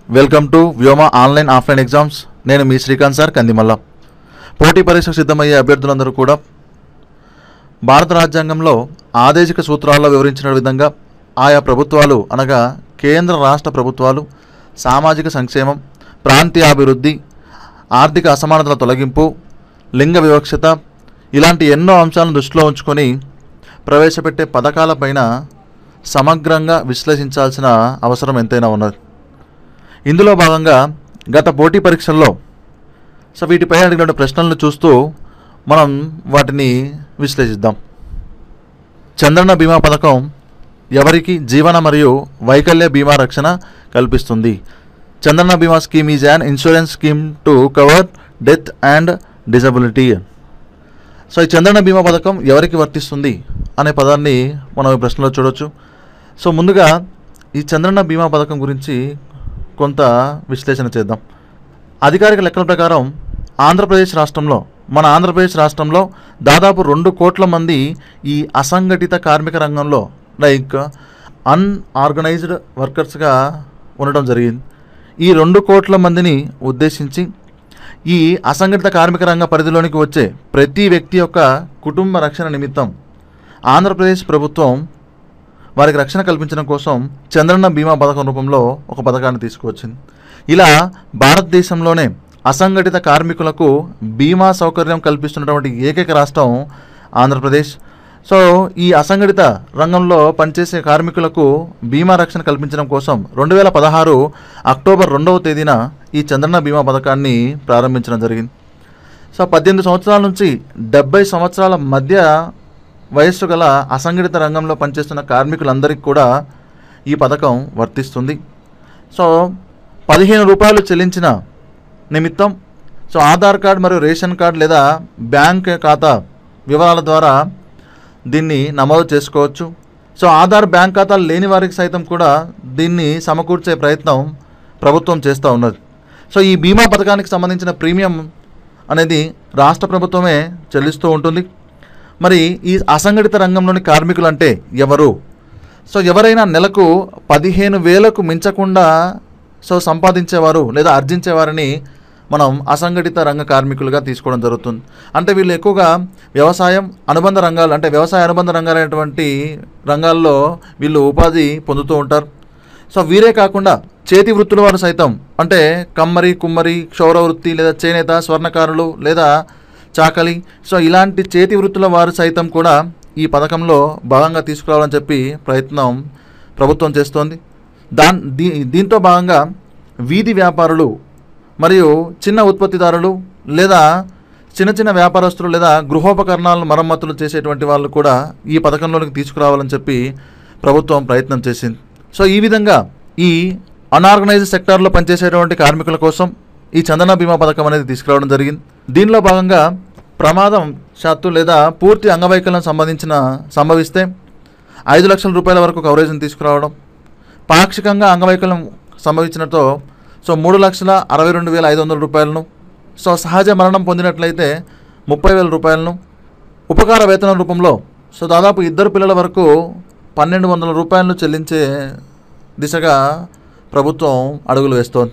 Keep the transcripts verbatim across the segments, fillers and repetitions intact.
Welcome to Vyoma online offline exams. నేను మీ Srikanth sir Kandimalla. పోటీ పరీక్షకు సిద్ధమయ్యే అభ్యర్థులందరూ కూడా భారత రాజ్యాంగంలో ఆదేశిక సూత్రాల్లో వివరించిన విధంగా ఆయా ప్రభుత్వాలు అనగా కేంద్ర రాష్ట్ర ప్రభుత్వాలు సామాజిక సంక్షేమం, ప్రాంతీయాభివృద్ధి, ఆర్థిక అసమానతల తొలగింపు, లింగ వివక్షత ఇలాంటి ఎన్నో అంశాలను దృష్టిలో ఉంచుకొని ప్రవేశపెట్టే పథకాలపైన సమగ్రంగా విశ్లేషించాల్సిన అవసరం ఎంతైనా ఉన్నది. ఇందులో భాగంగా గత పోటీ పరీక్షల్లో సో వీటిపై అడిగిన ప్రశ్నలను చూస్తూ మనం వాటిని విశ్లేషిద్దాం. చంద్రన్న బీమా పథకం ఎవరికి జీవన మరియు వైకల్య బీమా రక్షణ కల్పిస్తుంది? Chandranna Bima scheme is an insurance scheme to cover death and disability. So ఈ చంద్రన్న బీమా పథకం ఎవరికి వర్తిస్తుంది అనే పదాన్ని మనం ఈ ప్రశ్నలో చూడవచ్చు. సో ముందుగా ఈ చంద్రన్న బీమా పథకం గురించి కొంత విశ్లేషణ చేద్దాం. అధికారిక లెక్కల ప్రకారం ఆంధ్రప్రదేశ్ రాష్ట్రంలో మన ఆంధ్రప్రదేశ్ రాష్ట్రంలో దాదాపు రెండు కోట్ల మంది ఈ అసంఘటిత కార్మిక రంగంలో లైక్ అన్ఆర్గనైజ్డ్ వర్కర్స్గా ఉండడం జరిగింది. ఈ రెండు కోట్ల మందిని ఉద్దేశించి ఈ అసంఘటిత కార్మిక రంగ పరిధిలోనికి వచ్చే ప్రతి వ్యక్తి యొక్క కుటుంబ రక్షణ నిమిత్తం ఆంధ్రప్రదేశ్ ప్రభుత్వం వారికి రక్షణ కల్పించడం కోసం చంద్రన్న బీమా పథకం రూపంలో ఒక పథకాన్ని తీసుకువచ్చింది. ఇలా భారతదేశంలోనే అసంఘటిత కార్మికులకు బీమా సౌకర్యం కల్పిస్తున్నటువంటి ఏకైక రాష్ట్రం ఆంధ్రప్రదేశ్. సో ఈ అసంఘటిత రంగంలో పనిచేసే కార్మికులకు బీమా రక్షణ కల్పించడం కోసం రెండు వేల పదహారు అక్టోబర్ రెండవ తేదీన ఈ చంద్రన్న బీమా పథకాన్ని ప్రారంభించడం జరిగింది. సో పద్దెనిమిది సంవత్సరాల నుంచి డెబ్బై సంవత్సరాల మధ్య వయస్సు గల అసంఘటిత రంగంలో పనిచేస్తున్న కార్మికులందరికీ కూడా ఈ పథకం వర్తిస్తుంది. సో పదిహేను రూపాయలు చెల్లించిన నిమిత్తం సో ఆధార్ కార్డ్ మరియు రేషన్ కార్డ్ లేదా బ్యాంక్ ఖాతా వివరాల ద్వారా దీన్ని నమోదు చేసుకోవచ్చు. సో ఆధార్ బ్యాంక్ ఖాతాలు లేని వారికి సైతం కూడా దీన్ని సమకూర్చే ప్రయత్నం ప్రభుత్వం చేస్తూ ఉన్నది. సో ఈ బీమా పథకానికి సంబంధించిన ప్రీమియం అనేది రాష్ట్ర ప్రభుత్వమే చెల్లిస్తూ ఉంటుంది. మరి ఈ అసంఘటిత రంగంలోని కార్మికులు అంటే ఎవరు? సో ఎవరైనా నెలకు పదిహేను వేలకు మించకుండా సో సంపాదించేవారు లేదా ఆర్జించేవారిని మనం అసంఘటిత రంగ కార్మికులుగా తీసుకోవడం జరుగుతుంది. అంటే వీళ్ళు ఎక్కువగా వ్యవసాయం అనుబంధ రంగాలు అంటే వ్యవసాయ అనుబంధ రంగాలైనటువంటి రంగాల్లో వీళ్ళు ఉపాధి పొందుతూ ఉంటారు. సో వీరే కాకుండా చేతి వృత్తుల వారు సైతం అంటే కమ్మరి, కుమ్మరి, క్షౌర వృత్తి లేదా చేనేత, స్వర్ణకారులు లేదా చాకలి సో ఇలాంటి చేతి వృత్తుల వారు సైతం కూడా ఈ పథకంలో భాగంగా తీసుకురావాలని చెప్పి ప్రయత్నం ప్రభుత్వం చేస్తోంది. దాన్ దీ దీంతో భాగంగా వీధి వ్యాపారులు మరియు చిన్న ఉత్పత్తిదారులు లేదా చిన్న చిన్న వ్యాపారస్తులు లేదా గృహోపకరణాలను మరమ్మతులు చేసేటువంటి వాళ్ళు కూడా ఈ పథకంలోనికి తీసుకురావాలని చెప్పి ప్రభుత్వం ప్రయత్నం చేసింది. సో ఈ విధంగా ఈ అన్ఆర్గనైజ్డ్ సెక్టార్లో పనిచేసేటువంటి కార్మికుల కోసం ఈ చంద్రన్న బీమా పథకం అనేది తీసుకురావడం జరిగింది. దీనిలో భాగంగా ప్రమాదం శాత్తు లేదా పూర్తి అంగవైకల్యం సంబంధించిన సంభవిస్తే ఐదు లక్షల రూపాయల వరకు కవరేజ్ని తీసుకురావడం, పాక్షికంగా అంగవైకల్యం సంభవించినతో సో మూడు లక్షల అరవై రెండు వేల ఐదు వందల రూపాయలను, సో సహజ మరణం పొందినట్లయితే ముప్పై వేల రూపాయలను, ఉపకార వేతనం రూపంలో సో దాదాపు ఇద్దరు పిల్లల వరకు పన్నెండు వందల రూపాయలను చెల్లించే దిశగా ప్రభుత్వం అడుగులు వేస్తోంది.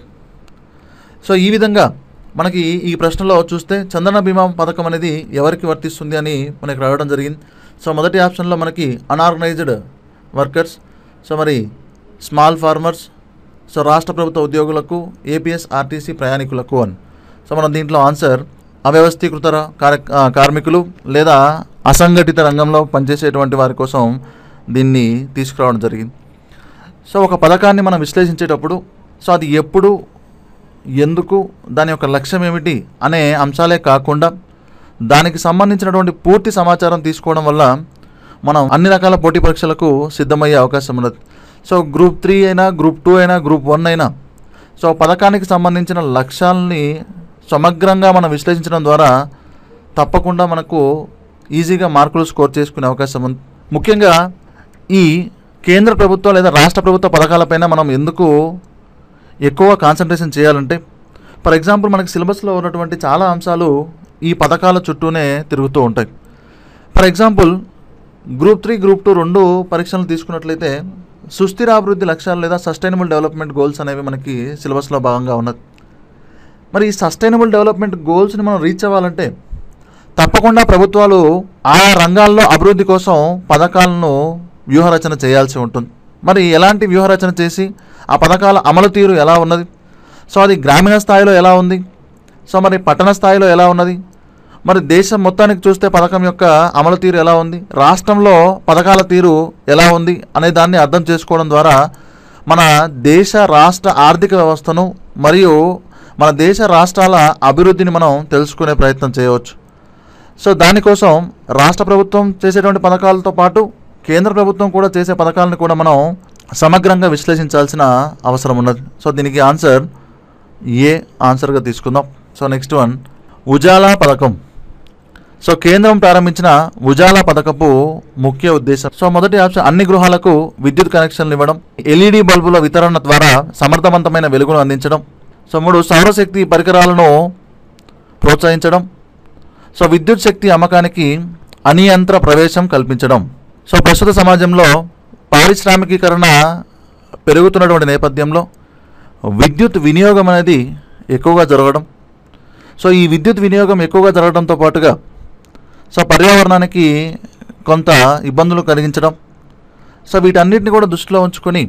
సో ఈ విధంగా మనకి ఈ ప్రశ్నలో చూస్తే చంద్రన్న బీమా పథకం అనేది ఎవరికి వర్తిస్తుంది అని మనకి రావడం జరిగింది. సో మొదటి ఆప్షన్లో మనకి అన్ఆర్గనైజ్డ్ వర్కర్స్, సో మరి స్మాల్ ఫార్మర్స్, సో రాష్ట్ర ప్రభుత్వ ఉద్యోగులకు, ఏపీఎస్ ఆర్టీసీ ప్రయాణికులకు అని. సో మనం దీంట్లో ఆన్సర్ అవ్యవస్థీకృత కార్మికులు లేదా అసంఘటిత రంగంలో పనిచేసేటువంటి వారి కోసం దీన్ని తీసుకురావడం జరిగింది. సో ఒక పథకాన్ని మనం విశ్లేషించేటప్పుడు సో అది ఎప్పుడు, ఎందుకు, దాని యొక్క లక్ష్యం ఏమిటి అనే అంశాలే కాకుండా దానికి సంబంధించినటువంటి పూర్తి సమాచారం తీసుకోవడం వల్ల మనం అన్ని రకాల పోటీ పరీక్షలకు సిద్ధమయ్యే అవకాశం ఉన్నది. సో గ్రూప్ త్రీ అయినా, గ్రూప్ టూ అయినా, గ్రూప్ వన్ అయినా సో పథకానికి సంబంధించిన లక్ష్యాలని సమగ్రంగా మనం విశ్లేషించడం ద్వారా తప్పకుండా మనకు ఈజీగా మార్కులు స్కోర్ చేసుకునే అవకాశం ఉంది. ముఖ్యంగా ఈ కేంద్ర ప్రభుత్వ లేదా రాష్ట్ర ప్రభుత్వ పథకాలపైన మనం ఎందుకు ఎక్కువ కాన్సన్ట్రేషన్ చేయాలంటే, ఫర్ ఎగ్జాంపుల్ మనకి సిలబస్లో ఉన్నటువంటి చాలా అంశాలు ఈ పథకాల చుట్టూనే తిరుగుతూ ఉంటాయి. For example group three, group two రెండు పరీక్షలు తీసుకున్నట్లయితే సుస్థిర అభివృద్ధి లక్ష్యాలు లేదా సస్టైనబుల్ డెవలప్మెంట్ గోల్స్ అనేవి మనకి సిలబస్లో భాగంగా ఉన్నది. మరి ఈ సస్టైనబుల్ డెవలప్మెంట్ గోల్స్ని మనం రీచ్ అవ్వాలంటే తప్పకుండా ప్రభుత్వాలు ఆ రంగాల్లో అభివృద్ధి కోసం పథకాలను వ్యూహరచన చేయాల్సి ఉంటుంది. మరి ఎలాంటి వ్యూహరచన చేసి ఆ పథకాల అమలు తీరు ఎలా ఉన్నది, సో అది గ్రామీణ స్థాయిలో ఎలా ఉంది, సో మరి పట్టణ స్థాయిలో ఎలా ఉన్నది, మరి దేశం మొత్తానికి చూస్తే పథకం యొక్క అమలు తీరు ఎలా ఉంది, రాష్ట్రంలో పథకాల తీరు ఎలా ఉంది అనే దాన్ని అర్థం చేసుకోవడం ద్వారా మన దేశ రాష్ట్ర ఆర్థిక వ్యవస్థను మరియు మన దేశ రాష్ట్రాల అభివృద్ధిని మనం తెలుసుకునే ప్రయత్నం చేయవచ్చు. సో దానికోసం రాష్ట్ర ప్రభుత్వం చేసేటువంటి పథకాలతో పాటు కేంద్ర ప్రభుత్వం కూడా చేసే పథకాలను కూడా మనం సమగ్రంగా విశ్లేషించాల్సిన అవసరం ఉన్నది. సో దీనికి ఆన్సర్ ఏ ఆన్సర్గా తీసుకుందాం. సో నెక్స్ట్ వన్, ఉజాలా పథకం. సో కేంద్రం ప్రారంభించిన ఉజాలా పథకపు ముఖ్య ఉద్దేశం. సో మొదటి ఆప్షన్, అన్ని గృహాలకు విద్యుత్ కనెక్షన్లు ఇవ్వడం, ఎల్ఈడి బల్బుల వితరణ ద్వారా సమర్థవంతమైన వెలుగును అందించడం. సో మూడు, సౌరశక్తి పరికరాలను ప్రోత్సహించడం. సో విద్యుత్ శక్తి అమ్మకానికి అనియంత్ర ప్రవేశం కల్పించడం. సో ప్రస్తుత సమాజంలో పారిశ్రామికీకరణ పెరుగుతున్నటువంటి నేపథ్యంలో విద్యుత్ వినియోగం అనేది ఎక్కువగా జరగడం. సో ఈ విద్యుత్ వినియోగం ఎక్కువగా జరగడంతో పాటుగా సో పర్యావరణానికి కొంత ఇబ్బందులు కలిగించడం. సో వీటన్నిటిని కూడా దృష్టిలో ఉంచుకొని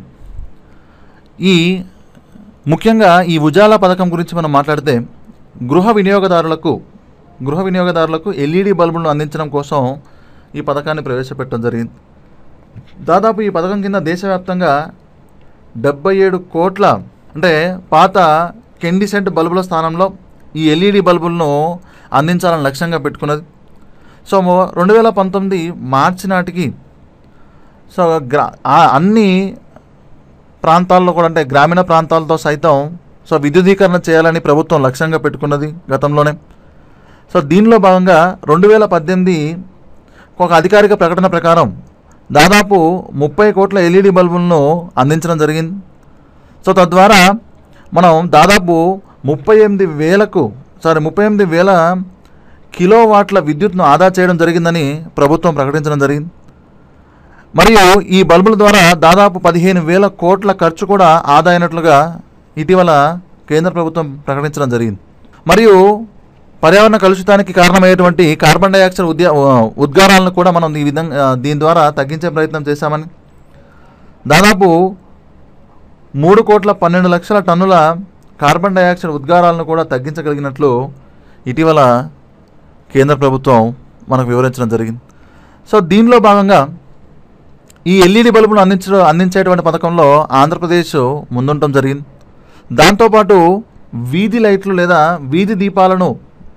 ఈ ముఖ్యంగా ఈ ఉజాలా పథకం గురించి మనం మాట్లాడితే గృహ వినియోగదారులకు గృహ వినియోగదారులకు ఎల్ఈడి బల్బులను అందించడం కోసం ఈ పథకాన్ని ప్రవేశపెట్టడం జరిగింది. దాదాపు ఈ పథకం కింద దేశవ్యాప్తంగా డెబ్బై ఏడు కోట్ల అంటే పాత కెండిసెంట్ బల్బుల స్థానంలో ఈ ఎల్ఈడి బల్బులను అందించాలని లక్ష్యంగా పెట్టుకున్నది. సో రెండు వేల పంతొమ్మిది మార్చి నాటికి సో గ్రా అన్ని ప్రాంతాల్లో కూడా అంటే గ్రామీణ ప్రాంతాలతో సైతం సో విద్యుదీకరణ చేయాలని ప్రభుత్వం లక్ష్యంగా పెట్టుకున్నది గతంలోనే. సో దీనిలో భాగంగా రెండు వేల పద్దెనిమిది ఒక అధికారిక ప్రకటన ప్రకారం దాదాపు ముప్పై కోట్ల ఎల్ఈడి బల్బులను అందించడం జరిగింది. సో తద్వారా మనం దాదాపు ముప్పై ఎనిమిది వేలకు సారీ ముప్పై ఎనిమిది వేల కిలో వాట్ల విద్యుత్ను ఆదా చేయడం జరిగిందని ప్రభుత్వం ప్రకటించడం జరిగింది. మరియు ఈ బల్బుల ద్వారా దాదాపు పదిహేను వేల కోట్ల ఖర్చు కూడా ఆదా అయినట్లుగా ఇటీవల కేంద్ర ప్రభుత్వం ప్రకటించడం జరిగింది. మరియు పర్యావరణ కలుషితానికి కారణమయ్యేటువంటి కార్బన్ డైఆక్సైడ్ ఉద్యా ఉద్గారాలను కూడా మనం ఈ విధంగా దీని ద్వారా తగ్గించే ప్రయత్నం చేశామని దాదాపు మూడు కోట్ల పన్నెండు లక్షల టన్నుల కార్బన్ డైఆక్సైడ్ ఉద్గారాలను కూడా తగ్గించగలిగినట్లు ఇటీవల కేంద్ర ప్రభుత్వం మనకు వివరించడం జరిగింది. సో దీనిలో భాగంగా ఈ ఎల్ఈడి బల్బులను అందించడం అందించేటువంటి పథకంలో ఆంధ్రప్రదేశ్ ముందుండటం జరిగింది. దాంతోపాటు వీధి లైట్లు లేదా వీధి దీపాలను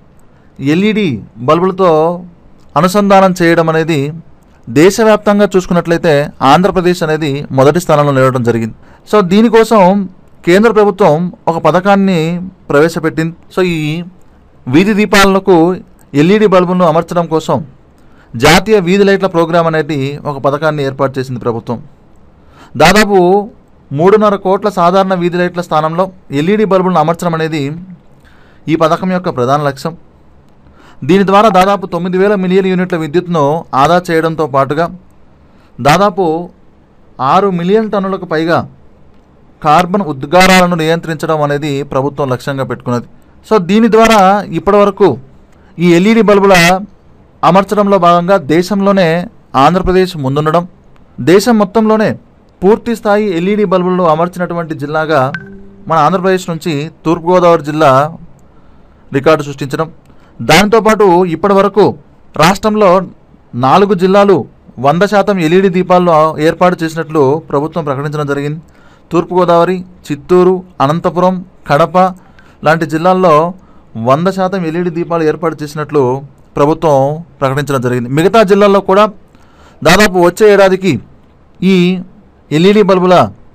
ఎల్ఈడి బల్బులతో అనుసంధానం చేయడం అనేది దేశవ్యాప్తంగా చూసుకున్నట్లయితే ఆంధ్రప్రదేశ్ అనేది మొదటి స్థానంలో నిలవడం జరిగింది. సో దీనికోసం కేంద్ర ప్రభుత్వం ఒక పథకాన్ని ప్రవేశపెట్టింది. సో ఈ వీధి దీపాలకు ఎల్ఈడి బల్బులను అమర్చడం కోసం జాతీయ వీధి లైట్ల ప్రోగ్రాం అనేది ఒక పథకాన్ని ఏర్పాటు చేసింది ప్రభుత్వం. దాదాపు మూడున్నర కోట్ల సాధారణ వీధి లైట్ల స్థానంలో ఎల్ఈడి బల్బులను అమర్చడం అనేది ఈ పథకం యొక్క ప్రధాన లక్ష్యం. దీని ద్వారా దాదాపు తొమ్మిది వేల మిలియన్ యూనిట్ల విద్యుత్ను ఆదా చేయడంతో పాటుగా దాదాపు ఆరు మిలియన్ టన్నులకు పైగా కార్బన్ ఉద్గారాలను నియంత్రించడం అనేది ప్రభుత్వం లక్ష్యంగా పెట్టుకున్నది. సో దీని ద్వారా ఇప్పటివరకు ఈ ఎల్ఈడి బల్బుల అమర్చడంలో భాగంగా దేశంలోనే ఆంధ్రప్రదేశ్ ముందుండడం, దేశం మొత్తంలోనే పూర్తి స్థాయి ఎల్ఈడి బల్బులను అమర్చినటువంటి జిల్లాగా మన ఆంధ్రప్రదేశ్ నుంచి తూర్పుగోదావరి జిల్లా రికార్డు సృష్టించడం. దాంతోపాటు ఇప్పటి వరకు రాష్ట్రంలో నాలుగు జిల్లాలు వంద శాతం ఎల్ఈడి దీపాలను ఏర్పాటు చేసినట్లు ప్రభుత్వం ప్రకటించడం జరిగింది. తూర్పుగోదావరి, చిత్తూరు, అనంతపురం, కడప లాంటి జిల్లాల్లో వంద శాతం ఎల్ఈడి దీపాలు ఏర్పాటు చేసినట్లు ప్రభుత్వం ప్రకటించడం జరిగింది. మిగతా జిల్లాల్లో కూడా దాదాపు వచ్చే ఏడాదికి ఈ ఎల్ఈడి బల్బుల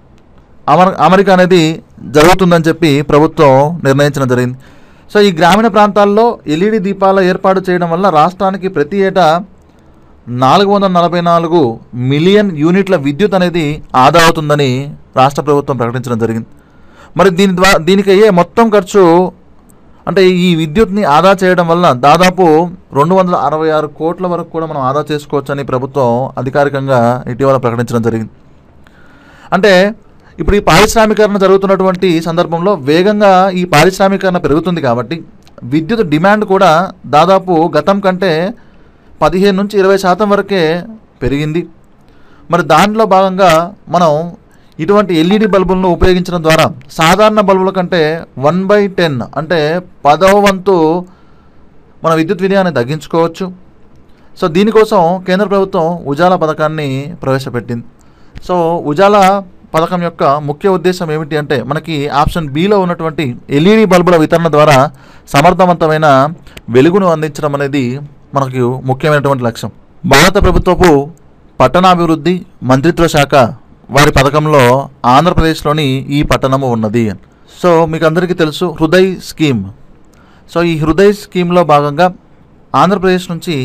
అమర అమరిక అనేది జరుగుతుందని చెప్పి ప్రభుత్వం నిర్ణయించడం జరిగింది. సో ఈ గ్రామీణ ప్రాంతాల్లో ఎల్ఈడి దీపాల ఏర్పాటు చేయడం వల్ల రాష్ట్రానికి ప్రతి ఏటా నాలుగు వందల నలభై నాలుగు మిలియన్ యూనిట్ల విద్యుత్ అనేది ఆదా అవుతుందని రాష్ట్ర ప్రభుత్వం ప్రకటించడం జరిగింది. మరి దీని ద్వారా దీనికి అయ్యే మొత్తం ఖర్చు అంటే ఈ విద్యుత్ని ఆదా చేయడం వల్ల దాదాపు రెండు వందల అరవై ఆరు కోట్ల వరకు కూడా మనం ఆదా చేసుకోవచ్చని ప్రభుత్వం అధికారికంగా ఇటీవల ప్రకటించడం జరిగింది. అంటే ఇప్పుడు ఈ పారిశ్రామీకరణ జరుగుతున్నటువంటి సందర్భంలో వేగంగా ఈ పారిశ్రామీకరణ పెరుగుతుంది కాబట్టి విద్యుత్ డిమాండ్ కూడా దాదాపు గతం కంటే పదిహేను నుంచి ఇరవై శాతం వరకే పెరిగింది. మరి దానిలో భాగంగా మనం ఇటువంటి ఎల్ఈడి బల్బులను ఉపయోగించడం ద్వారా సాధారణ బల్బుల కంటే వన్ బై టెన్ అంటే పదవ వంతు మన విద్యుత్ వినియోగాన్ని తగ్గించుకోవచ్చు. సో దీనికోసం కేంద్ర ప్రభుత్వం ఉజాలా పథకాన్ని ప్రవేశపెట్టింది. సో ఉజాలా పథకం యొక్క ముఖ్య ఉద్దేశం ఏమిటి అంటే మనకి ఆప్షన్ బిలో ఉన్నటువంటి ఎల్ఈడి బల్బుల వితరణ ద్వారా సమర్థవంతమైన వెలుగును అందించడం అనేది మనకు ముఖ్యమైనటువంటి లక్ష్యం. భారత ప్రభుత్వపు పట్టణాభివృద్ధి మంత్రిత్వ శాఖ వారి పథకంలో ఆంధ్రప్రదేశ్లోని ఈ పట్టణము ఉన్నది. సో మీకు అందరికీ తెలుసు హృదయ్ స్కీమ్. సో ఈ హృదయ్ స్కీమ్లో భాగంగా ఆంధ్రప్రదేశ్ నుంచి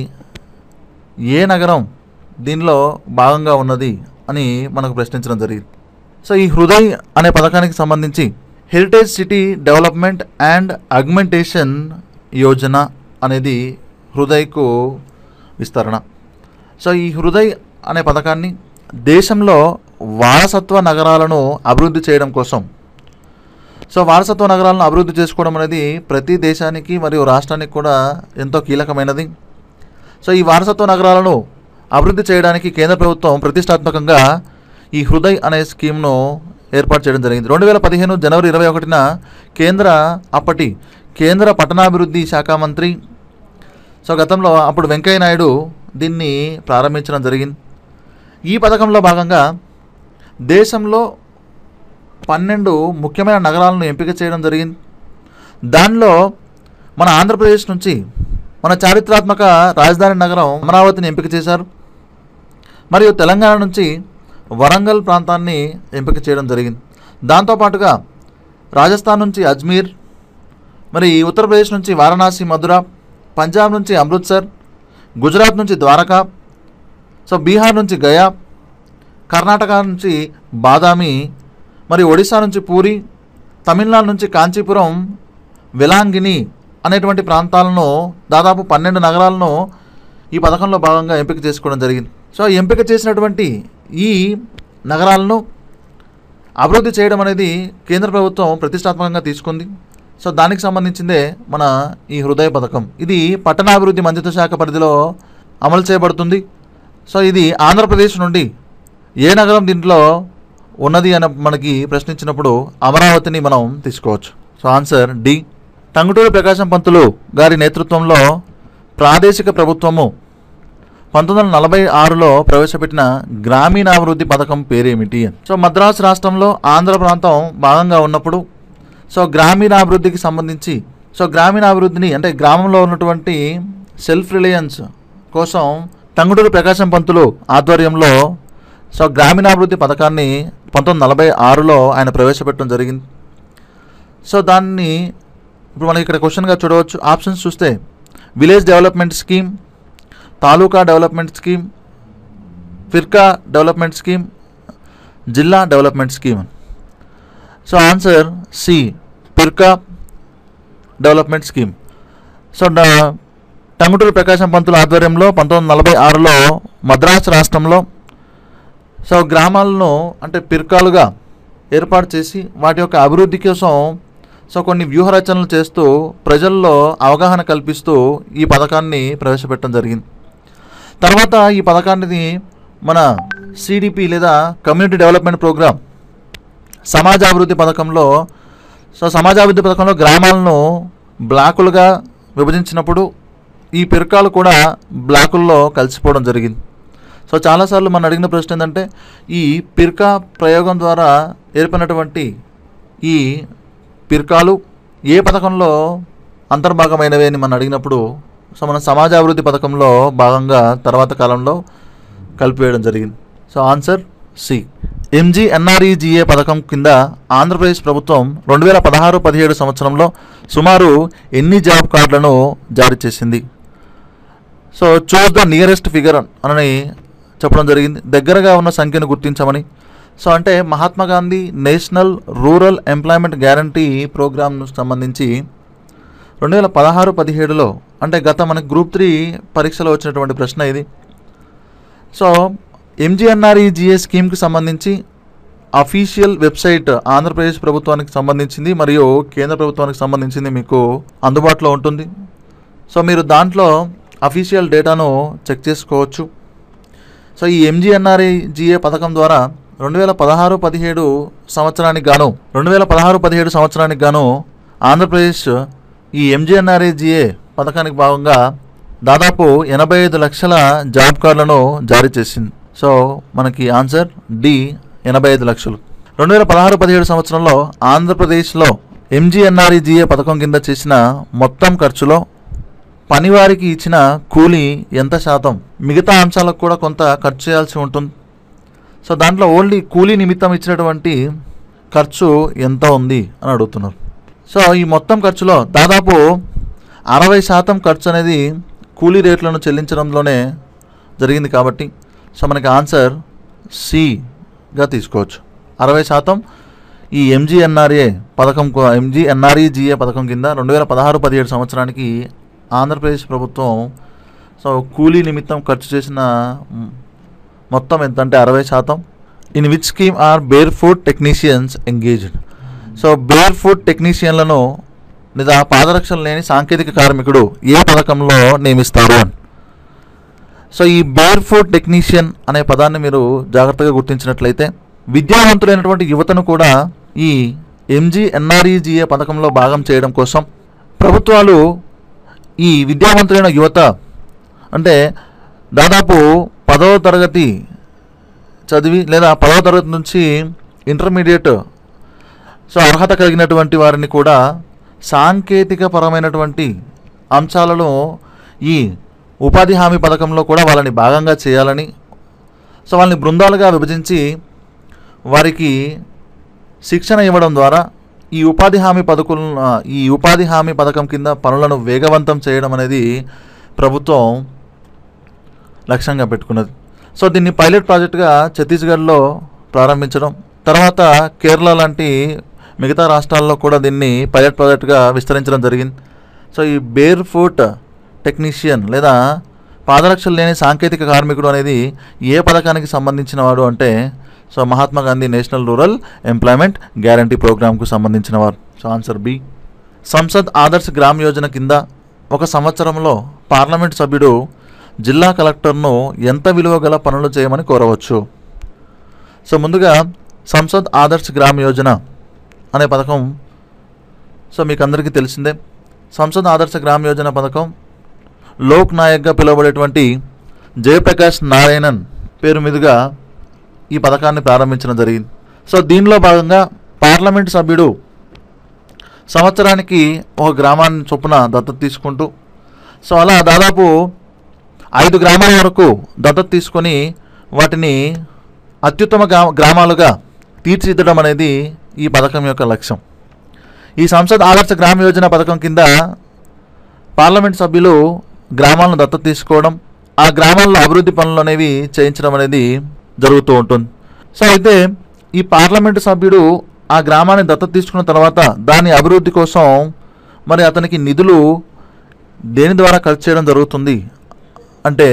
ఏ నగరం దీనిలో భాగంగా ఉన్నది అని మనకు ప్రశ్నించడం జరిగింది. సో ఈ హృదయ్ అనే పథకానికి సంబంధించి heritage city development and augmentation Yojana అనేది హృదయ్కు విస్తరణ. సో ఈ హృదయ్ అనే పథకాన్ని దేశంలో వారసత్వ నగరాలను అభివృద్ధి చేయడం కోసం, సో వారసత్వ నగరాలను అభివృద్ధి చేసుకోవడం అనేది ప్రతి దేశానికి మరియు రాష్ట్రానికి కూడా ఎంతో కీలకమైనది. సో ఈ వారసత్వ నగరాలను అభివృద్ధి చేయడానికి కేంద్ర ప్రభుత్వం ప్రతిష్టాత్మకంగా ఈ హృదయ్ అనే స్కీమ్ను ఏర్పాటు చేయడం జరిగింది. రెండు వేల పదిహేను జనవరి ఇరవై ఒకటిన కేంద్ర అప్పటి కేంద్ర పట్టణాభివృద్ధి శాఖ మంత్రి సో గతంలో అప్పుడు వెంకయ్య నాయుడు దీన్ని ప్రారంభించడం జరిగింది. ఈ పథకంలో భాగంగా దేశంలో పన్నెండు ముఖ్యమైన నగరాలను ఎంపిక చేయడం జరిగింది. దానిలో మన ఆంధ్రప్రదేశ్ నుంచి మన చారిత్రాత్మక రాజధాని నగరం అమరావతిని ఎంపిక చేశారు. మరియు తెలంగాణ నుంచి వరంగల్ ప్రాంతాన్ని ఎంపిక చేయడం జరిగింది. దాంతోపాటుగా రాజస్థాన్ నుంచి అజ్మీర్, మరి ఉత్తరప్రదేశ్ నుంచి వారణాసి మధుర, పంజాబ్ నుంచి అమృత్సర్, గుజరాత్ నుంచి ద్వారకా, సో బీహార్ నుంచి గయా, కర్ణాటక నుంచి బాదామి, మరి ఒడిశా నుంచి పూరి, తమిళనాడు నుంచి కాంచీపురం, వెలాంగిని అనేటువంటి ప్రాంతాలను దాదాపు పన్నెండు నగరాలను ఈ పథకంలో భాగంగా ఎంపిక చేసుకోవడం జరిగింది. సో ఎంపిక చేసినటువంటి ఈ నగరాలను అభివృద్ధి చేయడం అనేది కేంద్ర ప్రభుత్వం ప్రతిష్టాత్మకంగా తీసుకుంది. సో దానికి సంబంధించిందే మన ఈ హృదయ పథకం. ఇది పట్టణాభివృద్ధి మంత్రిత్వ శాఖ పరిధిలో అమలు చేయబడుతుంది. సో ఇది ఆంధ్రప్రదేశ్ నుండి ఏ నగరం దీంట్లో ఉన్నది అని మనకి ప్రశ్నించినప్పుడు అమరావతిని మనం తీసుకోవచ్చు. So answer D. Tanguturi Prakasam Pantulu గారి నేతృత్వంలో ప్రాదేశిక ప్రభుత్వము పంతొమ్మిది వందల నలభై ఆరులో ప్రవేశపెట్టిన గ్రామీణాభివృద్ధి పథకం పేరేమిటి? సో మద్రాసు రాష్ట్రంలో ఆంధ్ర ప్రాంతం భాగంగా ఉన్నప్పుడు సో గ్రామీణాభివృద్ధికి సంబంధించి సో గ్రామీణాభివృద్ధిని అంటే గ్రామంలో ఉన్నటువంటి సెల్ఫ్ రిలయన్స్ కోసం టంగుటూరి ప్రకాశం పంతులు ఆధ్వర్యంలో సో గ్రామీణాభివృద్ధి పథకాన్ని పంతొమ్మిది వందల నలభై ఆరులో ఆయన ప్రవేశపెట్టడం జరిగింది. సో దాన్ని ఇప్పుడు మనకి ఇక్కడ క్వశ్చన్గా చూడవచ్చు. ఆప్షన్స్ చూస్తే village development scheme, taluka development scheme, firka development scheme, zilla development scheme. So answer C, firka development scheme. So Tanguturi Prakasam Pantula ఆధ్వర్యంలో పంతొమ్మిది వందల నలభై ఆరులో మద్రాసు రాష్ట్రంలో సో గ్రామాలను అంటే పిర్కాలుగా ఏర్పాటు చేసి వాటి యొక్క అభివృద్ధి కోసం సో కొన్ని వ్యూహరచనలు చేస్తూ ప్రజల్లో అవగాహన కల్పిస్తూ ఈ పథకాన్ని ప్రవేశపెట్టడం జరిగింది. తర్వాత ఈ పథకాన్ని మన సిడిపి లేదా కమ్యూనిటీ డెవలప్మెంట్ ప్రోగ్రామ్ సమాజాభివృద్ధి పథకంలో సో సమాజాభివృద్ధి పథకంలో గ్రామాలను బ్లాకులుగా విభజించినప్పుడు ఈ పిర్కాలు కూడా బ్లాకుల్లో కలిసిపోవడం జరిగింది. సో చాలాసార్లు మనం అడిగిన ప్రశ్న ఏంటంటే ఈ పిర్కా ప్రయోగం ద్వారా ఏర్పడినటువంటి ఈ పిర్కాలు ఏ పథకంలో అంతర్భాగమైనవి అని మనం అడిగినప్పుడు సో మన సమాజాభివృద్ధి పథకంలో భాగంగా తర్వాత కాలంలో కలిపివేయడం జరిగింది. So answer C. ఎంజీఎన్ఆర్ఈజీఏ పథకం కింద ఆంధ్రప్రదేశ్ ప్రభుత్వం రెండు వేల పదహారు పదిహేడు సంవత్సరంలో సుమారు ఎన్ని జాబ్ కార్డులను జారీ చేసింది? So choose the nearest figure అని చెప్పడం జరిగింది. దగ్గరగా ఉన్న సంఖ్యను గుర్తించమని. సో అంటే Mahatma Gandhi national rural employment guarantee ప్రోగ్రామ్ను సంబంధించి రెండు వేల పదహారు పదిహేడులో అంటే గత మనకి గ్రూప్ త్రీ పరీక్షలో వచ్చినటువంటి ప్రశ్న ఇది. సో ఎంజీఎన్ఆర్ఈజీఏ స్కీమ్కి సంబంధించి అఫీషియల్ వెబ్సైట్ ఆంధ్రప్రదేశ్ ప్రభుత్వానికి సంబంధించింది మరియు కేంద్ర ప్రభుత్వానికి సంబంధించింది మీకు అందుబాటులో ఉంటుంది. సో మీరు దాంట్లో అఫీషియల్ డేటాను చెక్ చేసుకోవచ్చు. సో ఈ ఎంజీఎన్ఆర్ఈజీఏ పథకం ద్వారా రెండు వేల పదహారు పదిహేడు సంవత్సరానికి గాను రెండు వేల పదహారు పదిహేడు సంవత్సరానికి గాను ఆంధ్రప్రదేశ్ ఈ ఎంజీఎన్ఆర్ఈజీఏ పథకానికి భాగంగా దాదాపు ఎనభై ఐదు లక్షల జాబ్ కార్డులను జారీ చేసింది. సో మనకి ఆన్సర్ డి, ఎనభై ఐదు లక్షలు. రెండు వేల పదహారు పదిహేడు సంవత్సరంలో ఆంధ్రప్రదేశ్లో ఎంజీఎన్ఆర్ఈజీఏ పథకం కింద చేసిన మొత్తం ఖర్చులో పనివారికి ఇచ్చిన కూలీ ఎంత శాతం, మిగతా అంశాలకు కూడా కొంత ఖర్చు చేయాల్సి ఉంటుంది. సో దాంట్లో ఓన్లీ కూలీ నిమిత్తం ఇచ్చినటువంటి ఖర్చు ఎంత ఉంది అని అడుగుతున్నారు. సో ఈ మొత్తం ఖర్చులో దాదాపు అరవై శాతం ఖర్చు అనేది కూలీ రేట్లను చెల్లించడంలోనే జరిగింది కాబట్టి సో మనకి ఆన్సర్ సిగా తీసుకోవచ్చు. అరవై శాతం ఈ ఎంజీఎన్ఆర్ఏ పథకం ఎంజీఎన్ఆర్ఈజీఏ పథకం కింద రెండు వేల పదహారు పదిహేడు సంవత్సరానికి ఆంధ్రప్రదేశ్ ప్రభుత్వం సో కూలీ నిమిత్తం ఖర్చు చేసిన మొత్తం ఎంత అంటే అరవై శాతం. In which scheme are barefoot technicians engaged. So barefoot టెక్నీషియన్లను లేదా పాదరక్షలు లేని సాంకేతిక కార్మికుడు ఏ పథకంలో నియమిస్తారు అని. సో ఈ బేర్ ఫుట్ టెక్నీషియన్ అనే పదాన్ని మీరు జాగ్రత్తగా గుర్తించినట్లయితే విద్యావంతులైనటువంటి యువతను కూడా ఈ ఎంజీఎన్ఆర్ఈజీఏ పథకంలో భాగం చేయడం కోసం ప్రభుత్వాలు ఈ విద్యావంతులైన యువత అంటే దాదాపు పదవ తరగతి చదివి లేదా పదవ తరగతి నుంచి ఇంటర్మీడియట్ సో అర్హత కలిగినటువంటి వారిని కూడా సాంకేతిక పరమైనటువంటి అంశాలను ఈ ఉపాధి హామీ పథకంలో కూడా వాళ్ళని భాగంగా చేయాలని సో వాళ్ళని బృందాలుగా విభజించి వారికి శిక్షణ ఇవ్వడం ద్వారా ఈ ఉపాధి హామీ పథకం ఈ ఉపాధి హామీ పథకం కింద పనులను వేగవంతం చేయడం అనేది ప్రభుత్వం లక్ష్యంగా పెట్టుకున్నది. సో దీన్ని పైలట్ ప్రాజెక్టుగా ఛత్తీస్గఢ్లో ప్రారంభించడం, తర్వాత కేరళ లాంటి మిగతా రాష్ట్రాల్లో కూడా దీన్ని పైలట్ ప్రాజెక్టుగా విస్తరించడం జరిగింది. సో ఈ బేర్ ఫుట్ టెక్నీషియన్ లేదా పాదరక్షలు లేని సాంకేతిక కార్మికుడు అనేది ఏ పథకానికి సంబంధించిన వాడు అంటే so Mahatma Gandhi national rural employment guarantee ప్రోగ్రామ్కు సంబంధించిన వారు. So answer B. Sansad Adarsh Gram Yojana కింద ఒక సంవత్సరంలో పార్లమెంట్ సభ్యుడు జిల్లా కలెక్టర్ను ఎంత విలువ గల పనులు చేయమని కోరవచ్చు. సో ముందుగా సంసద్ ఆదర్శ్ గ్రామ్ యోజన అనే పథకం సో మీకు అందరికీ తెలిసిందే. సంసద్ ఆదర్శ గ్రామ్ యోజన పథకం లోక్ నాయక్గా పిలువబడేటువంటి జయప్రకాష్ నారాయణన్ పేరు మీదుగా ఈ పథకాన్ని ప్రారంభించడం జరిగింది. సో దీనిలో భాగంగా పార్లమెంట్ సభ్యుడు సంవత్సరానికి ఒక గ్రామాన్ని చొప్పున దత్తత తీసుకుంటూ సో అలా దాదాపు ఐదు గ్రామాల వరకు దత్తత తీసుకొని వాటిని అత్యుత్తమ గ్రామాలుగా తీర్చిదిద్దడం అనేది ఈ పథకం యొక్క లక్ష్యం. ఈ సంసద్ ఆదర్శ గ్రామ యోజన పథకం కింద పార్లమెంట్ సభ్యులు గ్రామాలను దత్తత తీసుకోవడం, ఆ గ్రామాల్లో అభివృద్ధి పనులు అనేవి చేయించడం అనేది జరుగుతూ ఉంటుంది. సో అయితే ఈ పార్లమెంటు సభ్యుడు ఆ గ్రామాన్ని దత్తత తీసుకున్న తర్వాత దాని అభివృద్ధి కోసం మరి అతనికి నిధులు దేని ద్వారా ఖర్చు చేయడం జరుగుతుంది అంటే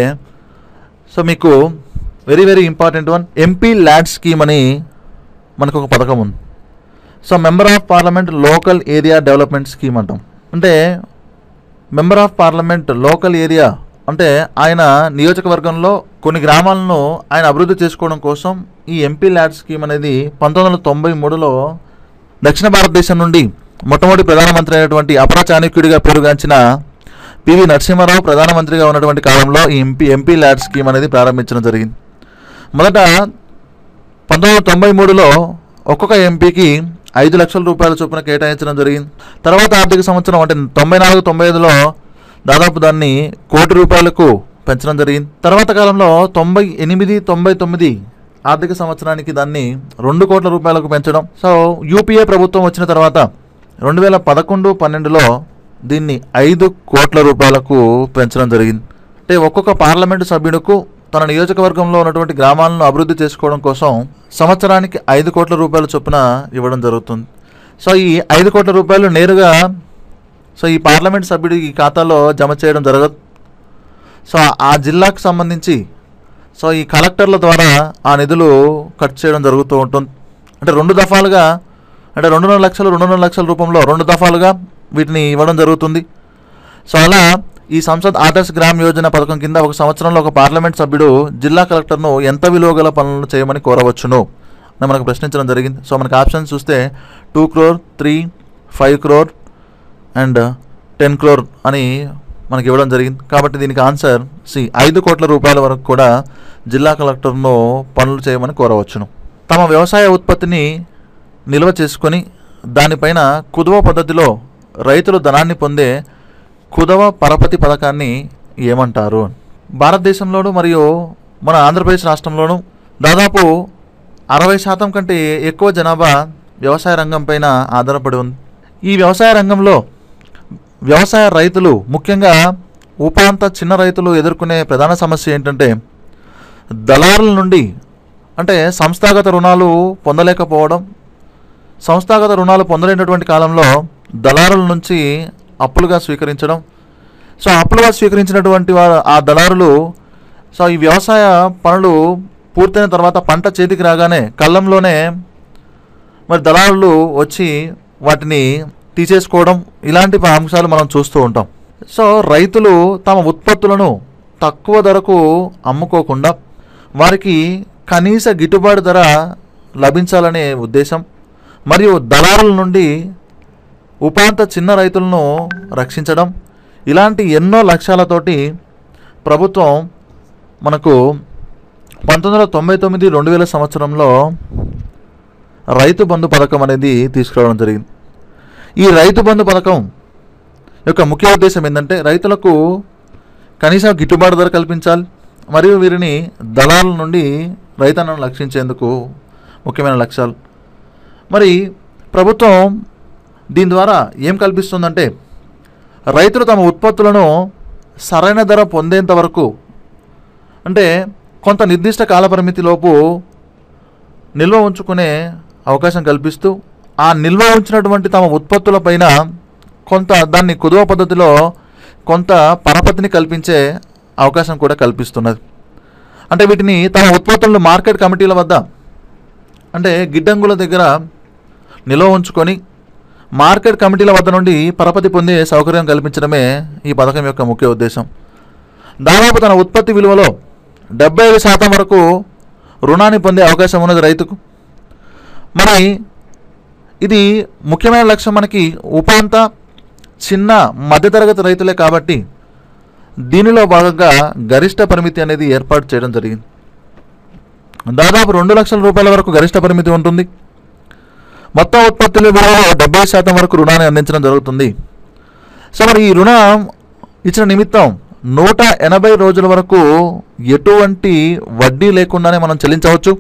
సో మీకు very very important one MP LAD scheme అని మనకు ఒక పథకం ఉంది. So member of parliament local area development scheme అంటాం. అంటే member of parliament local area అంటే ఆయన నియోజకవర్గంలో కొన్ని గ్రామాలను ఆయన అభివృద్ధి చేసుకోవడం కోసం ఈ ఎంపీ ల్యాడ్ స్కీమ్ అనేది పంతొమ్మిది వందల తొంభై మూడులో దక్షిణ భారతదేశం నుండి మొట్టమొదటి ప్రధానమంత్రి అయినటువంటి అపర చాణక్యుడిగా పేరుగాంచిన పివి నరసింహారావు ప్రధానమంత్రిగా ఉన్నటువంటి కాలంలో ఈ ఎంపీ ఎంపీ ల్యాడ్ స్కీమ్ అనేది ప్రారంభించడం జరిగింది. మొదట పంతొమ్మిది వందల తొంభై మూడులో ఒక్కొక్క ఎంపీకి ఐదు లక్షల రూపాయల చొప్పున కేటాయించడం జరిగింది. తర్వాత ఆర్థిక సంవత్సరం అంటే తొంభై నాలుగు తొంభై ఐదులో దాదాపు దాన్ని కోటి రూపాయలకు పెంచడం జరిగింది. తర్వాత కాలంలో తొంభై ఎనిమిది తొంభై తొమ్మిది ఆర్థిక సంవత్సరానికి దాన్ని రెండు కోట్ల రూపాయలకు పెంచడం. సో యూపీఏ ప్రభుత్వం వచ్చిన తర్వాత రెండు వేల పదకొండు పన్నెండులో దీన్ని ఐదు కోట్ల రూపాయలకు పెంచడం జరిగింది. అంటే ఒక్కొక్క పార్లమెంటు సభ్యుడుకు తన నియోజకవర్గంలో ఉన్నటువంటి గ్రామాలను అభివృద్ధి చేసుకోవడం కోసం సంవత్సరానికి ఐదు కోట్ల రూపాయల చొప్పున ఇవ్వడం జరుగుతుంది. సో ఈ ఐదు కోట్ల రూపాయలు నేరుగా సో ఈ పార్లమెంట్ సభ్యుడి ఈ ఖాతాలో జమ చేయడం జరగదు. సో ఆ జిల్లాకు సంబంధించి సో ఈ కలెక్టర్ల ద్వారా ఆ నిధులు ఖర్చు చేయడం జరుగుతూ ఉంటుంది. అంటే రెండు దఫాలుగా, అంటే రెండున్నర లక్షలు రెండున్నర లక్షల రూపంలో రెండు దఫాలుగా వీటిని ఇవ్వడం జరుగుతుంది. సో అలా ఈ సంసద్ ఆదర్శ్ గ్రామ్ యోజన పథకం కింద ఒక సంవత్సరంలో ఒక పార్లమెంట్ సభ్యుడు జిల్లా కలెక్టర్ను ఎంత విలువ గల పనులను చేయమని కోరవచ్చును అని మనకు ప్రశ్నించడం జరిగింది. సో మనకి ఆప్షన్స్ చూస్తే two crore three five crore and ten crore అని మనకి ఇవ్వడం జరిగింది. కాబట్టి దీనికి ఆన్సర్ సి, ఐదు కోట్ల రూపాయల వరకు కూడా జిల్లా కలెక్టర్ను పనులు చేయమని కోరవచ్చును. తమ వ్యవసాయ ఉత్పత్తిని నిల్వ చేసుకొని దానిపైన కుదువ పద్ధతిలో రైతులు ధనాన్ని పొందే కుదవ పరపతి పథకాన్ని ఏమంటారు? భారతదేశంలోనూ మరియు మన ఆంధ్రప్రదేశ్ రాష్ట్రంలోనూ దాదాపు అరవై శాతం కంటే ఎక్కువ జనాభా వ్యవసాయ రంగం పైన ఆధారపడి ఉంది. ఈ వ్యవసాయ రంగంలో వ్యవసాయ రైతులు, ముఖ్యంగా ఉపాంత చిన్న రైతులు ఎదుర్కొనే ప్రధాన సమస్య ఏంటంటే దళారుల నుండి, అంటే సంస్థాగత రుణాలు పొందలేకపోవడం. సంస్థాగత రుణాలు పొందలేనటువంటి కాలంలో దళారుల నుంచి అప్పులుగా స్వీకరించడం. సో అప్పులుగా స్వీకరించినటువంటి వారు, ఆ దళారులు సో ఈ వ్యవసాయ పనులు పూర్తయిన తర్వాత పంట చేతికి రాగానే కళ్ళంలోనే మరి దళారులు వచ్చి వాటిని తీసేసుకోవడం, ఇలాంటి అంశాలు మనం చూస్తూ ఉంటాం. సో రైతులు తమ ఉత్పత్తులను తక్కువ ధరకు అమ్ముకోకుండా వారికి కనీస గిట్టుబాటు ధర లభించాలనే ఉద్దేశం మరియు దళారుల నుండి ఉపాంత చిన్న రైతులను రక్షించడం, ఇలాంటి ఎన్నో లక్ష్యాలతోటి ప్రభుత్వం మనకు పంతొమ్మిది వందల తొంభై తొమ్మిది రెండు వేల సంవత్సరంలో రైతు బంధు పథకం అనేది తీసుకురావడం జరిగింది. ఈ రైతు బంధు పథకం యొక్క ముఖ్య ఉద్దేశం ఏంటంటే రైతులకు కనీసం గిట్టుబాటు ధర కల్పించాలి మరియు వీరిని దళాల నుండి రైతన్నను రక్షించేందుకు ముఖ్యమైన లక్ష్యాలు. మరి ప్రభుత్వం దీని ద్వారా ఏం కల్పిస్తుందంటే రైతులు తమ ఉత్పత్తులను సరైన ధర పొందేంత వరకు, అంటే కొంత నిర్దిష్ట కాలపరిమితిలోపు నిల్వ ఉంచుకునే అవకాశం కల్పిస్తూ ఆ నిల్వ ఉంచినటువంటి తమ ఉత్పత్తులపైన కొంత దాన్ని కుదువ పద్ధతిలో కొంత పరపతిని కల్పించే అవకాశం కూడా కల్పిస్తున్నది. అంటే వీటిని తమ ఉత్పత్తులను మార్కెట్ కమిటీల వద్ద, అంటే గిడ్డంగుల దగ్గర నిల్వ ఉంచుకొని మార్కెట్ కమిటీల వద్ద నుండి పరపతి పొందే సౌకర్యం కల్పించడమే ఈ పథకం యొక్క ముఖ్య ఉద్దేశం. దాదాపు తన ఉత్పత్తి విలువలో డెబ్బై ఐదు శాతం వరకు రుణాన్ని పొందే అవకాశం ఉన్నది రైతుకు. మరి ఇది ముఖ్యమైన లక్ష్యం మనకి ఉపాంత చిన్న మధ్యతరగతి రైతులే కాబట్టి దీనిలో భాగంగా గరిష్ట పరిమితి అనేది ఏర్పాటు చేయడం జరిగింది. దాదాపు రెండు లక్షల రూపాయల వరకు గరిష్ట పరిమితి ఉంటుంది. మొత్తం ఉత్పత్తుల విలువలో డెబ్బై శాతం వరకు రుణాన్ని అందించడం జరుగుతుంది. సో మరి ఈ రుణం ఇచ్చిన నిమిత్తం నూట ఎనభై రోజుల వరకు ఎటువంటి వడ్డీ లేకుండానే మనం చెల్లించవచ్చు.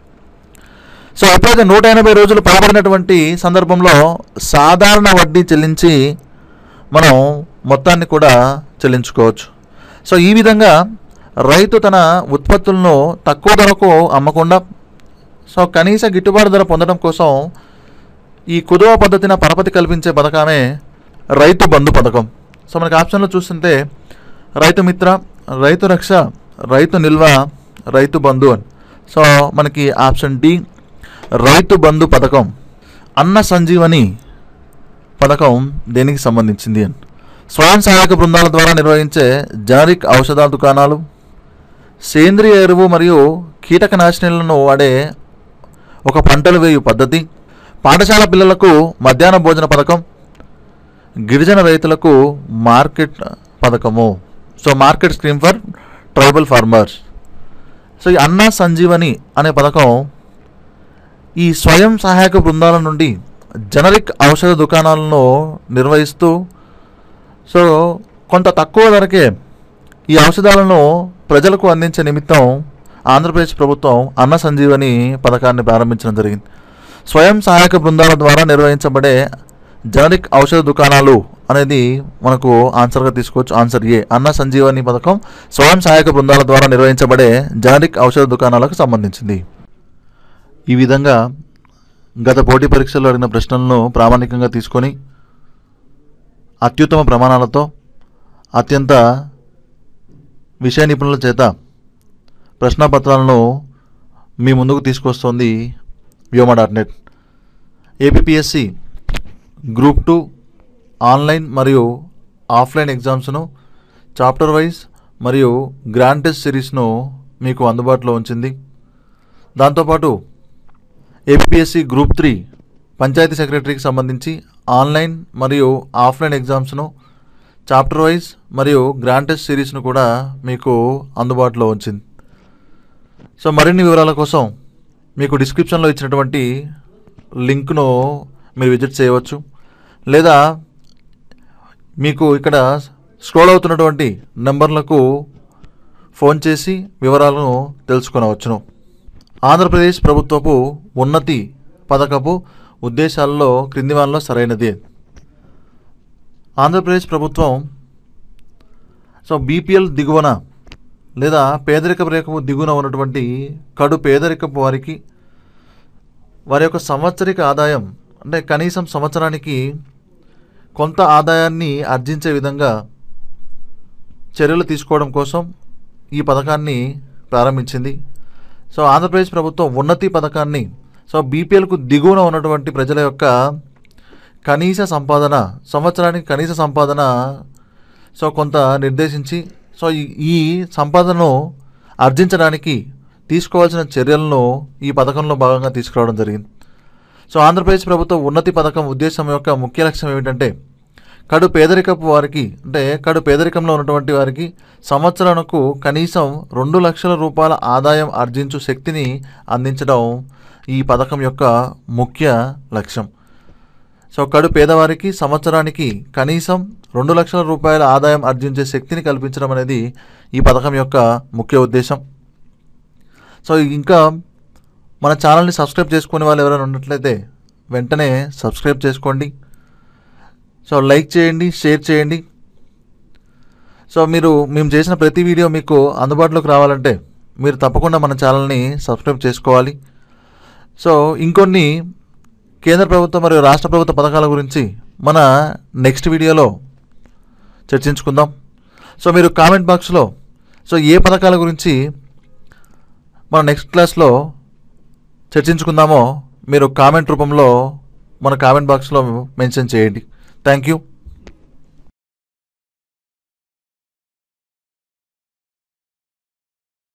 సో ఎప్పుడైతే నూట ఎనభై రోజులు పడబడినటువంటి సందర్భంలో సాధారణ వడ్డీ చెల్లించి మనం మొత్తాన్ని కూడా చెల్లించుకోవచ్చు. సో ఈ విధంగా రైతు తన ఉత్పత్తులను తక్కువ ధరకు అమ్మకుండా సో కనీస గిట్టుబాటు ధర పొందడం కోసం ఈ కుదువ పద్ధతిన పరపతి కల్పించే పథకమే రైతు బంధు పథకం. సో మనకి ఆప్షన్లో చూస్తుంటే రైతు మిత్ర, రైతు రక్ష, రైతు నిల్వ, రైతు బంధు అని. సో మనకి ఆప్షన్ డి రైతు బంధు పథకం. అన్న సంజీవని పథకం దేనికి సంబంధించింది అని. స్వయం సహాయక బృందాల ద్వారా నిర్వహించే జనరిక్ ఔషధ దుకాణాలు, సేంద్రియ ఎరువు మరియు కీటకనాశినులను వాడే ఒక పంటలు వేయు పద్ధతి, పాఠశాల పిల్లలకు మధ్యాహ్న భోజన పథకం, గిరిజన రైతులకు మార్కెట్ పథకము. So market scheme for tribal farmers. So ఈ అన్న సంజీవని అనే పథకం ఈ స్వయం సహాయక బృందాల నుండి జనరిక్ ఔషధ దుకాణాలను నిర్వహిస్తూ సో కొంత తక్కువ ధరకే ఈ ఔషధాలను ప్రజలకు అందించే నిమిత్తం ఆంధ్రప్రదేశ్ ప్రభుత్వం అన్న సంజీవని పథకాన్ని ప్రారంభించడం జరిగింది. స్వయం సహాయక బృందాల ద్వారా నిర్వహించబడే జనరిక్ ఔషధ దుకాణాలు అనేది మనకు ఆన్సర్గా తీసుకోవచ్చు. ఆన్సర్ ఏ, అన్న సంజీవని పథకం స్వయం సహాయక బృందాల ద్వారా నిర్వహించబడే జనరిక్ ఔషధ దుకాణాలకు సంబంధించింది. ఈ విధంగా గత పోటీ పరీక్షల్లో అడిగిన ప్రశ్నలను ప్రామాణికంగా తీసుకొని అత్యుత్తమ ప్రమాణాలతో అత్యంత విషయ నిపుణుల చేత ప్రశ్నపత్రాలను మీ ముందుకు తీసుకొస్తోంది Vyoma dot net. APPSC group two online మరియు ఆఫ్లైన్ ఎగ్జామ్స్ను చాప్టర్ వైజ్ మరియు గ్రాండ్ టెస్ట్ సిరీస్ను మీకు అందుబాటులో ఉంచింది. దాంతోపాటు ఏపీఎస్సి గ్రూప్ త్రీ పంచాయతీ సెక్రటరీకి సంబంధించి ఆన్లైన్ మరియు ఆఫ్లైన్ ఎగ్జామ్స్ను చాప్టర్ వైజ్ మరియు గ్రాండ్ టెస్ట్ సిరీస్ను కూడా మీకు అందుబాటులో ఉంచింది. సో మరిన్ని వివరాల కోసం మీకు డిస్క్రిప్షన్లో ఇచ్చినటువంటి లింక్ను మీరు విజిట్ చేయవచ్చు, లేదా మీకు ఇక్కడ స్క్రోల్ అవుతున్నటువంటి నెంబర్లకు ఫోన్ చేసి వివరాలను తెలుసుకొనవచ్చును. ఆంధ్రప్రదేశ్ ప్రభుత్వపు ఉన్నతి పథకపు ఉద్దేశాలలో క్రింది వానిలో సరైనది. ఆంధ్రప్రదేశ్ ప్రభుత్వం సో బీపీఎల్ దిగువన లేదా పేదరికపు రేఖకు దిగువన ఉన్నటువంటి కడు పేదరికపు వారికి వారి యొక్క సంవత్సరిక ఆదాయం అంటే కనీసం సంవత్సరానికి కొంత ఆదాయాన్ని ఆర్జించే విధంగా చర్యలు తీసుకోవడం కోసం ఈ పథకాన్ని ప్రారంభించింది. సో ఆంధ్రప్రదేశ్ ప్రభుత్వం ఉన్నతి పథకాన్ని సో బీపీఎల్కు దిగువన ఉన్నటువంటి ప్రజల యొక్క కనీస సంపాదన సంవత్సరానికి కనీస సంపాదన సో కొంత నిర్దేశించి సో ఈ సంపాదనను ఆర్జించడానికి తీసుకోవాల్సిన చర్యలను ఈ పథకంలో భాగంగా తీసుకురావడం జరిగింది. సో ఆంధ్రప్రదేశ్ ప్రభుత్వ ఉన్నతి పథకం ఉద్దేశం యొక్క ముఖ్య లక్ష్యం ఏమిటంటే కడు పేదరికపు వారికి అంటే కడు పేదరికంలో ఉన్నటువంటి వారికి సంవత్సరానికి కనీసం రెండు లక్షల రూపాయల ఆదాయం ఆర్జించు శక్తిని అందించడం ఈ పథకం యొక్క ముఖ్య లక్ష్యం. సో కడు పేదవారికి సంవత్సరానికి కనీసం రెండు లక్షల రూపాయల ఆదాయం ఆర్జించే శక్తిని కల్పించడం అనేది ఈ పథకం యొక్క ముఖ్య ఉద్దేశం. సో ఇంకా మన ఛానల్ని సబ్స్క్రైబ్ చేసుకునే వాళ్ళు ఎవరైనా ఉన్నట్లయితే వెంటనే సబ్స్క్రైబ్ చేసుకోండి. సో లైక్ చేయండి, షేర్ చేయండి. సో మీరు మేము చేసిన ప్రతి వీడియో మీకు అందుబాటులోకి రావాలంటే మీరు తప్పకుండా మన ఛానల్ని సబ్స్క్రైబ్ చేసుకోవాలి. సో ఇంకొన్ని కేంద్ర ప్రభుత్వం మరియు రాష్ట్ర ప్రభుత్వ పథకాల గురించి మన నెక్స్ట్ వీడియోలో చర్చించుకుందాం. సో మీరు కామెంట్ బాక్స్లో సో ఏ పథకాల గురించి మన నెక్స్ట్ క్లాస్లో చర్చించుకుందామో మీరు కామెంట్ రూపంలో మన కామెంట్ బాక్స్లో మెన్షన్ చేయండి. Thank you.